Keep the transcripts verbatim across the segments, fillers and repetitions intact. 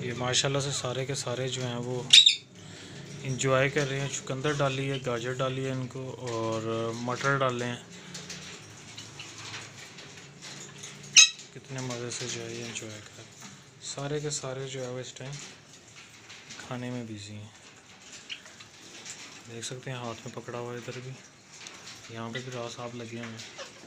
ये माशाल्लाह से सारे के सारे जो हैं वो इंजॉय कर रहे हैं। चुकंदर डाली है, गाजर डाली है इनको, और मटर डाले हैं। कितने मज़े से जो है ये इंजॉय कर रहे हैं। सारे के सारे जो है वो इस टाइम खाने में बिजी हैं। देख सकते हैं हाथ में पकड़ा हुआ है, इधर भी, यहाँ पे भी रास आप लगे हुए हैं।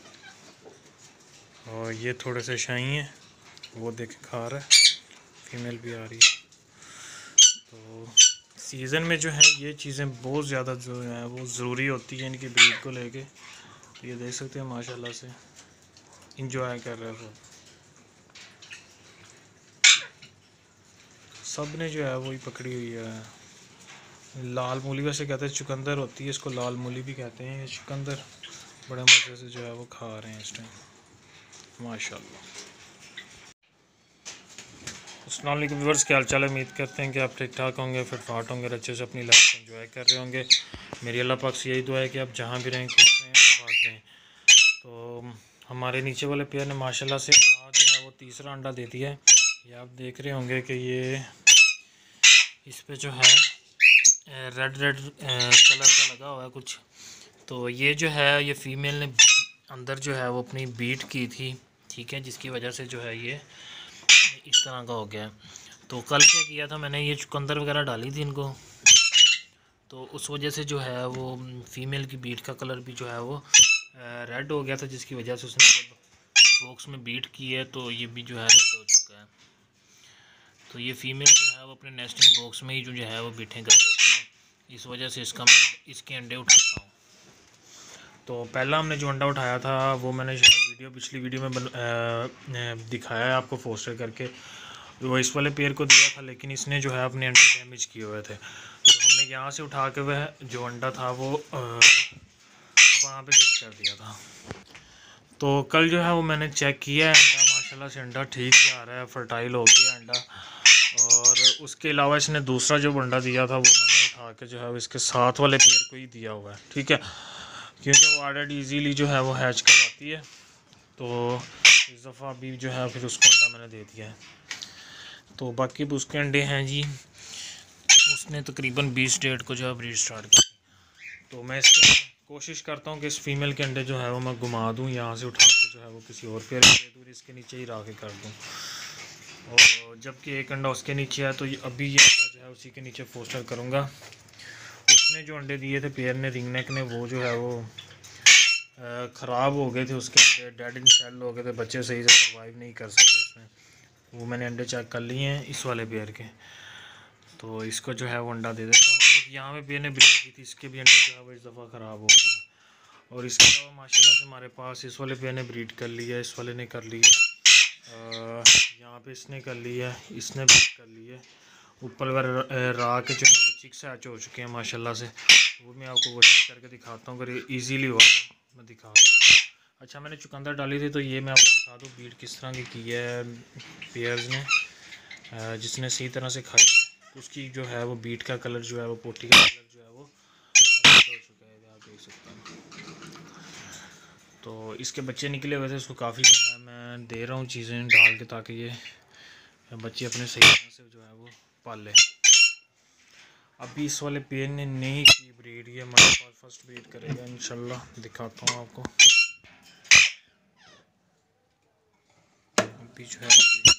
और ये थोड़े से शाही हैं, वो देखें खा रहा है, फीमेल भी आ रही है। तो सीज़न में जो है ये चीज़ें बहुत ज़्यादा जो है वो ज़रूरी होती है इनकी ब्रीड को लेके। तो ये देख सकते हैं माशाल्लाह से इंजॉय कर रहे हैं सब। सब ने जो है वही पकड़ी हुई है। लाल मूली वैसे कहते हैं चुकंदर होती है, इसको लाल मूली भी कहते हैं। ये चुकंदर बड़े मज़े से जो है वो खा रहे हैं इस टाइम माशाल्लाह। अस्सलाम वालेकुम व्यूअर्स, क्या हाल चाल है। उम्मीद करते हैं कि आप ठीक ठाक होंगे, फिट फाट होंगे और अच्छे से अपनी लाइफ को एंजॉय कर रहे होंगे। मेरी अल्लाह पाक से यही दुआ है कि आप जहाँ भी रहें खुश रहें, आबाद रहें। तो हमारे नीचे वाले पेयर ने माशाल्लाह से आज जो है वो तीसरा अंडा दे दिया है। ये आप देख रहे होंगे कि ये इस पर जो है रेड रेड कलर का लगा हुआ है कुछ। तो ये जो है ये फ़ीमेल ने अंदर जो है वो अपनी बीट की थी, ठीक है, जिसकी वजह से जो है ये इस तरह का हो गया। तो कल क्या किया था मैंने, ये चुकंदर वगैरह डाली थी इनको, तो उस वजह से जो है वो फ़ीमेल की बीट का कलर भी जो है वो रेड हो गया था, जिसकी वजह से उसने जब बॉक्स में बीट की है तो ये भी जो है रेड हो चुका है। तो ये फ़ीमेल जो है वो अपने नेस्टिंग बॉक्स में ही जो है वो बीटें कर देती है, इस वजह से इसका मैं इसके अंडे उठाता हूँ। तो पहला हमने जो अंडा उठाया था वो मैंने वीडियो पिछली वीडियो में बन, आ, दिखाया है आपको पोस्टर करके। वो इस वाले पेयर को दिया था, लेकिन इसने जो है अपने अंडे डैमेज किए हुए थे। तो हमने यहाँ से उठा के वह जो अंडा था वो वहाँ पे शिफ्ट कर दिया था। तो कल जो है वो मैंने चेक किया है अंडा, माशाल्लाह से अंडा ठीक जा रहा है, फर्टाइल हो गया अंडा। और उसके अलावा इसने दूसरा जो अंडा दिया था वो मैंने उठा के जो है इसके साथ वाले पेयर को ही दिया हुआ है, ठीक है, क्योंकि वो ऑलरेडी इजीली जो है वो हैच करवाती है। तो इस दफ़ा अभी जो है फिर उसको अंडा मैंने दे दिया है। तो बाकी उसके अंडे हैं जी, उसने तकरीबन बीस डेट को जो है ब्रीड स्टार्ट की। तो मैं इसके कोशिश करता हूँ कि इस फीमेल के अंडे जो है वो मैं घुमा दूँ, यहाँ से उठा के जो है वो किसी और पेयर दे दूँ, इसके नीचे ही रख के कर दूँ। और जबकि एक अंडा उसके नीचे है तो ये अभी ये अंडा जो है उसी के नीचे फोस्टर करूँगा। उसने जो अंडे दिए थे पेयर ने, रिंग नेक ने, वो जो है वो ख़राब हो गए थे, उसके अंडे डेड इन शेल हो गए थे, बच्चे सही से सर्वाइव नहीं कर सके उसमें। वो मैंने अंडे चेक कर लिए हैं इस वाले पेयर के। तो इसको जो है वो अंडा दे देता हूँ। एक यहाँ पे पेयर ने ब्रीड की थी, इसके भी अंडे जो है वो इस दफ़ा ख़राब हो गए। और इसके अलावा माशाल्लाह से हमारे पास इस वाले पेयर ने ब्रीड कर लिया है, इस वाले ने कर लिया, यहाँ पे इसने कर लिया, इसने ब्रीड कर लिया। ऊपर रा के जो है वो चिक्स हैच हो चुके हैं माशाल्लाह से, वो मैं आपको कोशिश करके दिखाता हूँ। अगर ईजीली हो तो मैं दिखा दूँगा। अच्छा, मैंने चुकंदर डाली थी तो ये मैं आपको दिखा दूँ ब्रीड किस तरह की की है पेयर्स ने। जिसने सही तरह से खाई है तो उसकी जो है वो बीट का कलर जो है वो पोटी का कलर जो है वो हो चुका है, आप देख सकते हैं। तो इसके बच्चे निकले हुए थे, उसको काफ़ी जो है मैं दे रहा हूँ चीज़ें डाल के, ताकि ये बच्चे अपने सही तरह से जो है वो पाल लें। अभी इस वाले पेयर ने नहीं की ब्रीड, ये हमारे पास फर्स्ट ब्रीड करेगा इंशाल्लाह, दिखाता हूँ आपको। अभी जो है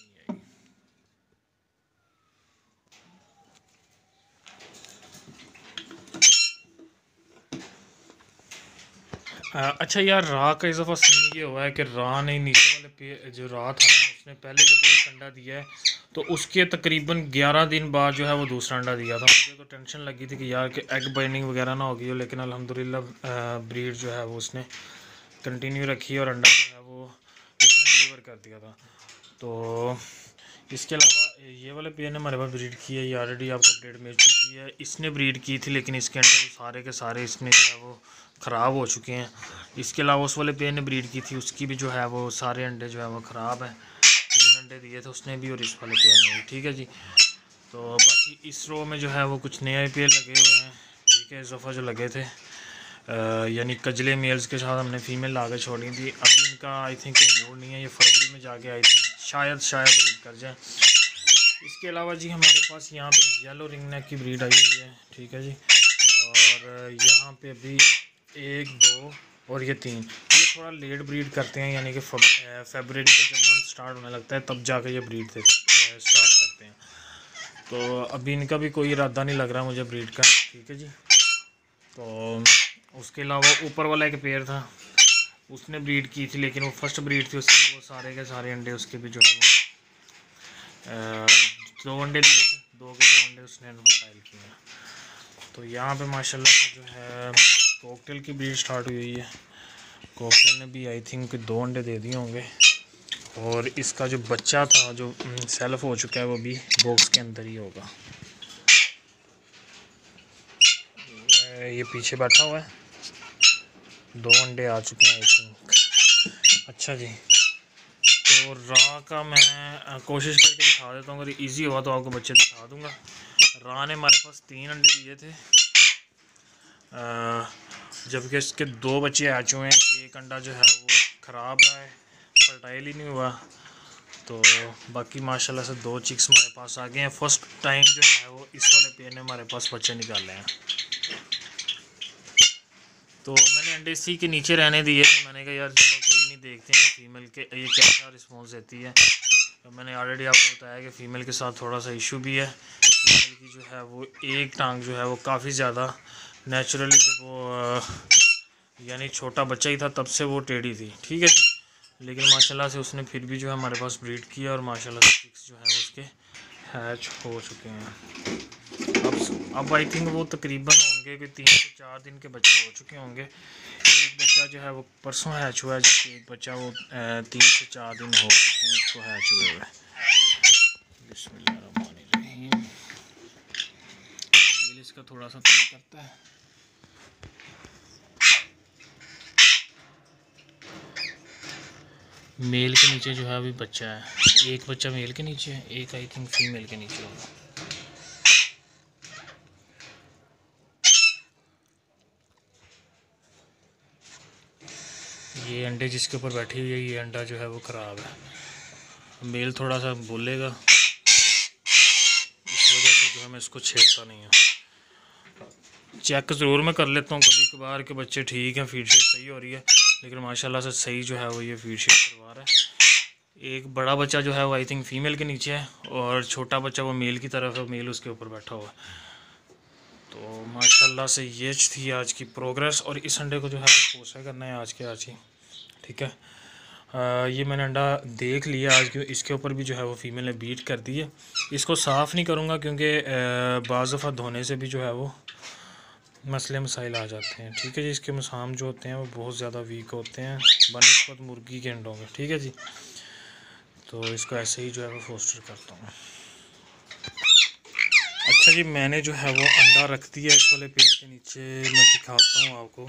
अच्छा यार, रा का इस दफ़ा सीन ये हुआ है कि रा ने नीचे वाले पे जो रा था ना, उसने पहले जब एक अंडा दिया है तो उसके तकरीबन ग्यारह दिन बाद जो है वो दूसरा अंडा दिया था। मुझे तो टेंशन लगी थी कि यार कि एग बाइंडिंग वगैरह ना होगी हो, लेकिन अल्हम्दुलिल्लाह ब्रीड जो है वो उसने कंटिन्यू रखी और अंडा जो है वो इसने डिलीवर कर दिया था। तो इसके अलावा ये वाले पेयर ने हमारे पास ब्रीड की है, ये ऑलरेडी आपको अपडेट मिल चुकी है। इसने ब्रीड की थी लेकिन इसके अंडे सारे के सारे इसने जो है वो ख़राब हो चुके हैं। इसके अलावा उस वाले पेयर ने ब्रीड की थी, उसकी भी जो है वो सारे अंडे जो है वो ख़राब हैं। तीन अंडे दिए थे उसने भी और इस वाले पेयर ने भी, ठीक है जी। तो बाकी इस रो में जो है वो कुछ नए पेयर लगे हुए हैं, ठीक है। इस दफ़ा जो लगे थे यानी कजले मेल्स के साथ हमने फ़ीमेल ला कर छोड़ी थी। अभी इनका आई थिंक मूड नहीं है, ये फरवरी में जाके आई थिंक शायद शायद ब्रीड कर जाए। इसके अलावा जी हमारे पास यहाँ पे येलो रिंग नेक की ब्रीड आई हुई है, ठीक है जी। और यहाँ पे अभी एक दो और ये तीन, ये थोड़ा लेट ब्रीड करते हैं, यानी कि फरवरी का जब मंथ स्टार्ट होने लगता है तब जाके ये ब्रीड से स्टार्ट करते हैं। तो अभी इनका भी कोई इरादा नहीं लग रहा मुझे ब्रीड का, ठीक है जी। तो उसके अलावा ऊपर वाला एक पेयर था, उसने ब्रीड की थी, लेकिन वो फर्स्ट ब्रीड थी उसकी, वो सारे के सारे अंडे उसके भी जो है वो दो अंडे दिए थे, दो के दो अंडे उसने फर्टाइल किए। तो यहाँ पे माशाल्लाह से जो है कॉकटेल की ब्रीड स्टार्ट हुई है। कॉकटेल ने भी आई थिंक दो अंडे दे दिए होंगे, और इसका जो बच्चा था जो सेल्फ हो चुका है वो भी बॉक्स के अंदर ही होगा। ये पीछे बैठा हुआ है, दो अंडे आ चुके हैं आई थिंक। अच्छा जी, तो रा का मैं कोशिश करके दिखा देता हूँ, अगर इजी हुआ तो आपको बच्चे दिखा दूँगा। रा ने हमारे पास तीन अंडे दिए थे, जबकि इसके दो बच्चे आ चुके हैं। एक अंडा जो है वो ख़राब रहा है, फर्टाइल ही नहीं हुआ। तो बाकी माशाल्लाह से दो चिक्स हमारे पास आ गए हैं। फर्स्ट टाइम जो है वो इस वाले पेड़ ने हमारे पास बच्चे निकाले हैं। तो मैंने अंडे इसी के नीचे रहने दिए थे, मैंने कहा यार चलो कोई नहीं, देखते हैं फीमेल के ये कैसा रिस्पॉन्स देती है। तो मैंने ऑलरेडी आपको बताया कि फ़ीमेल के साथ थोड़ा सा इशू भी है। फीमेल की जो है वो एक टांग जो है वो काफ़ी ज़्यादा नेचुरली, जब वो यानी छोटा बच्चा ही था तब से वो टेढ़ी थी, ठीक है जी। लेकिन माशाल्लाह से उसने फिर भी जो है हमारे पास ब्रीड किया, और माशाल्लाह से चिक्स जो है उसके हैच हो चुके हैं। अब अब आई थिंक वो तकरीबन होंगे कि तीन से चार दिन के बच्चे हो चुके होंगे। एक बच्चा जो है वो परसों हैच हुआ है, जबकि एक बच्चा वो तीन से चार दिन हो चुके हैं उसको हैच हुए हुए। बिस्मिल्लाहिर्रहमानिर्रहीम। मेल इसका थोड़ा सा तंग करता है। मेल के नीचे जो है अभी बच्चा है, एक बच्चा मेल के नीचे है, एक आई थिंक फीमेल के नीचे होगा। ये अंडे जिसके ऊपर बैठी हुई है, ये अंडा जो है वो ख़राब है। मेल थोड़ा सा बोलेगा, इस वजह से जो है मैं इसको छेड़ता नहीं हूँ। चेक ज़रूर मैं कर लेता हूँ कभी कभार के बच्चे ठीक हैं, फीड शीट सही हो रही है, लेकिन माशाल्लाह से सही जो है वो ये फीड शीट करवा रहा है। एक बड़ा बच्चा जो है वो आई थिंक फ़ीमेल के नीचे है, और छोटा बच्चा वो मेल की तरफ है, मेल उसके ऊपर बैठा हुआ है। तो माशाल्लाह से ये थी आज की प्रोग्रेस, और इस अंडे को जो है वो पोसा करना है आज के आज ही, ठीक है। आ, ये मैंने अंडा देख लिया आज, क्यों इसके ऊपर भी जो है वो फ़ीमेल ने बीट कर दी है। इसको साफ़ नहीं करूँगा क्योंकि बाज़ दफ़ा धोने से भी जो है वो मसले मसाइल आ जाते हैं, ठीक है जी। इसके मसाम जो होते हैं वो बहुत ज़्यादा वीक होते हैं बनिस्बत मुर्गी के अंडों में, ठीक है जी। तो इसको ऐसे ही जो है वो फोस्टर करता हूँ। अच्छा जी, मैंने जो है वो अंडा रख दिया इस वाले पेड़ के नीचे, मैं दिखाता हूँ आपको।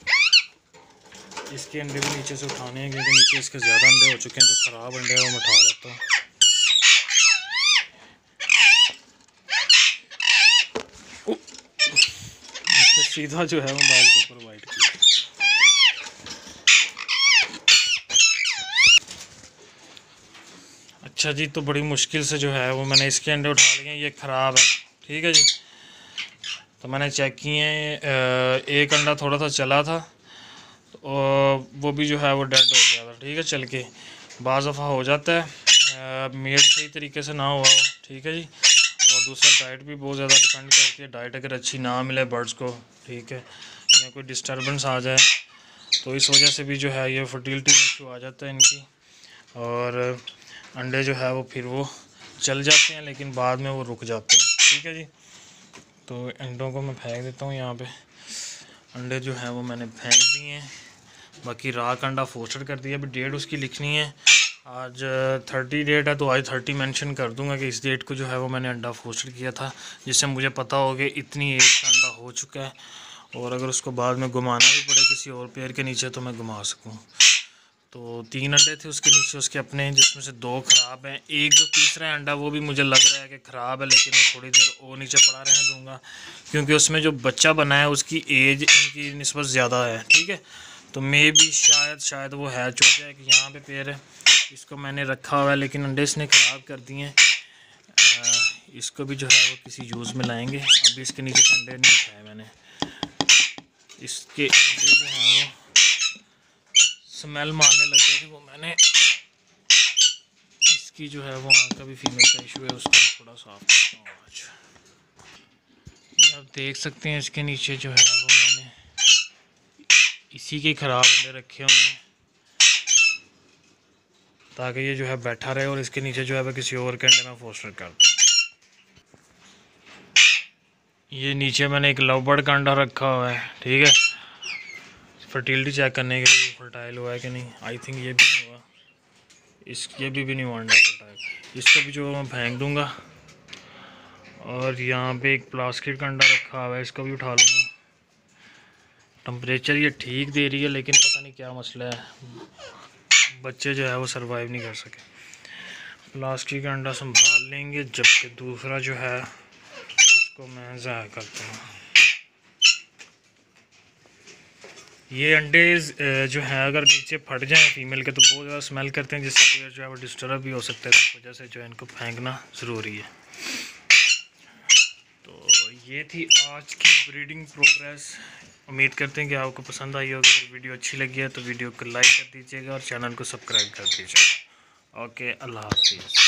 इसके अंडे भी नीचे से उठाने हैं, क्योंकि नीचे इसके ज़्यादा अंडे हो चुके हैं। जो ख़राब अंडे हैं वो मैं उठा लेता हूँ। सीधा जो है मोबाइल के ऊपर वाइट किया। अच्छा जी, तो बड़ी मुश्किल से जो है वो मैंने इसके अंडे उठा लिए हैं, ये ख़राब है, ठीक है जी। तो मैंने चेक किए हैं, एक अंडा थोड़ा सा चला था, और वो भी जो है वो डेड हो गया था, ठीक है। चल के बाज़ दफ़ा हो जाता है, मेड सही तरीके से ना हुआ हो, ठीक है जी। और दूसरा डाइट भी बहुत ज़्यादा डिपेंड करती है। डाइट अगर अच्छी ना मिले बर्ड्स को, ठीक है, या कोई डिस्टर्बेंस आ जाए, तो इस वजह से भी जो है ये फर्टिलिटी इशू आ जाता है इनकी, और अंडे जो है वो फिर वो चल जाते हैं, लेकिन बाद में वो रुक जाते हैं, ठीक है जी। तो अंडों को मैं फेंक देता हूँ यहाँ पे। अंडे जो है वो मैंने फेंक दिए हैं, बाकी राख अंडा फोस्टर कर दिया। अभी डेट उसकी लिखनी है, आज थर्टी डेट है, तो आज थर्टी मेंशन कर दूंगा कि इस डेट को जो है वो मैंने अंडा फोस्टर किया था, जिससे मुझे पता हो कि इतनी एज का अंडा हो चुका है, और अगर उसको बाद में घुमाना भी पड़े किसी और पेड़ के नीचे तो मैं घुमा सकूं। तो तीन अंडे थे उसके नीचे उसके अपने, जिसमें से दो ख़राब हैं। एक जो तीसरा अंडा वो भी मुझे लग रहा है कि ख़राब है, लेकिन वो थोड़ी देर और नीचे पड़ा रहने दूँगा, क्योंकि उसमें जो बच्चा बना है उसकी एज इनकी निस्बत ज़्यादा है, ठीक है। तो मे भी शायद शायद वो हैच हो जाए कि यहाँ पे पेड़ है, इसको मैंने रखा हुआ है, लेकिन अंडे इसने ख़राब कर दिए हैं। इसको भी जो है वो किसी यूज़ में लाएंगे। अभी इसके नीचे से अंडे नहीं उठाए मैंने, इसके अंडे जो हैं वो स्मेल मारने लगे थे, वो मैंने इसकी जो है वो आँख का भी फीमेल का इशू है, उसको थोड़ा साफ करता हूँ आज। आप देख सकते हैं इसके नीचे जो है वो मैंने इसी के ख़राब अंडे रखे हुए हैं, ताकि ये जो है बैठा रहे और इसके नीचे जो है वह किसी और के अंडे में फोस्टर कर दूँ। ये नीचे मैंने एक लव बर्ड का अंडा रखा हुआ है, ठीक है, फर्टिलिटी चेक करने के लिए फर्टाइल हुआ है कि नहीं। आई थिंक ये भी नहीं हुआ, इस ये भी, भी नहीं हुआ अंडा फर्टाइल। इसको भी जो मैं फेंक दूँगा। और यहाँ पे एक प्लास्टिक का अंडा रखा हुआ है, इसको भी उठा लूँगा। टेम्परेचर ये ठीक दे रही है, लेकिन पता नहीं क्या मसला है, बच्चे जो है वो सरवाइव नहीं कर सके। प्लास्टिक का अंडा संभाल लेंगे, जबकि दूसरा जो है उसको मैं ज़ाया करता हूँ। ये अंडे जो हैं अगर नीचे फट जाएं फीमेल के तो बहुत ज़्यादा स्मेल करते हैं, जिससे पेयर जो है वो डिस्टर्ब भी हो सकता है। इस वजह से जो है इनको फेंकना ज़रूरी है। तो ये थी आज की ब्रीडिंग प्रोग्रेस। उम्मीद करते हैं कि आपको पसंद आई होगी। अगर वीडियो अच्छी लगी है तो वीडियो को लाइक कर दीजिएगा और चैनल को सब्सक्राइब कर दीजिएगा। ओके, अल्लाह हाफिज़।